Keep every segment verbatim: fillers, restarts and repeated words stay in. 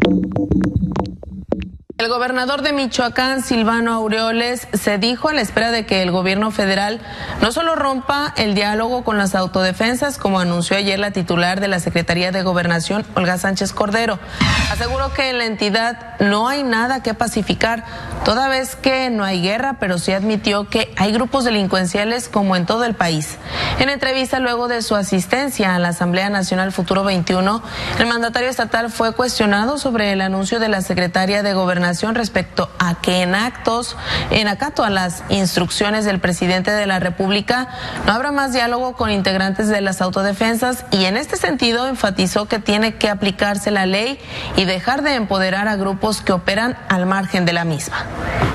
El gobernador de Michoacán, Silvano Aureoles, se dijo a la espera de que el gobierno federal no solo rompa el diálogo con las autodefensas, como anunció ayer la titular de la Secretaría de Gobernación, Olga Sánchez Cordero. Aseguró que en la entidad no hay nada que pacificar, toda vez que no hay guerra, pero sí admitió que hay grupos delincuenciales como en todo el país. En entrevista luego de su asistencia a la Asamblea Nacional Futuro veintiuno, el mandatario estatal fue cuestionado sobre el anuncio de la Secretaría de Gobernación respecto a que en actos, en acato a las instrucciones del presidente de la República, no habrá más diálogo con integrantes de las autodefensas, y en este sentido enfatizó que tiene que aplicarse la ley y dejar de empoderar a grupos que operan al margen de la misma.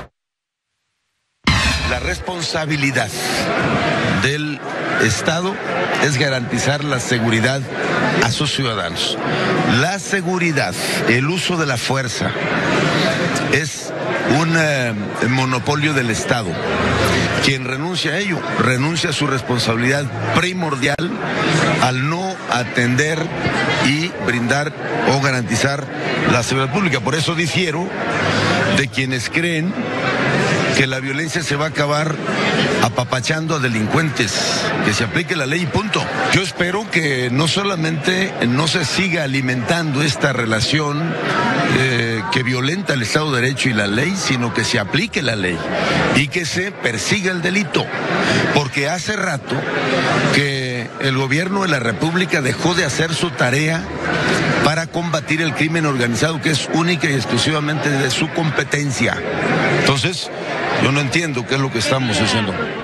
La responsabilidad del Estado es garantizar la seguridad a sus ciudadanos. La seguridad, el uso de la fuerza, es un eh, monopolio del Estado. Quien renuncia a ello, renuncia a su responsabilidad primordial al no atender y brindar o garantizar la seguridad pública. Por eso difiero de quienes creen que la violencia se va a acabar apapachando a delincuentes, que se aplique la ley y punto. Yo espero que no solamente no se siga alimentando esta relación eh, que violenta el Estado de Derecho y la ley, sino que se aplique la ley y que se persiga el delito, porque hace rato que el gobierno de la República dejó de hacer su tarea para combatir el crimen organizado, que es única y exclusivamente de su competencia. Entonces, yo no entiendo qué es lo que estamos haciendo.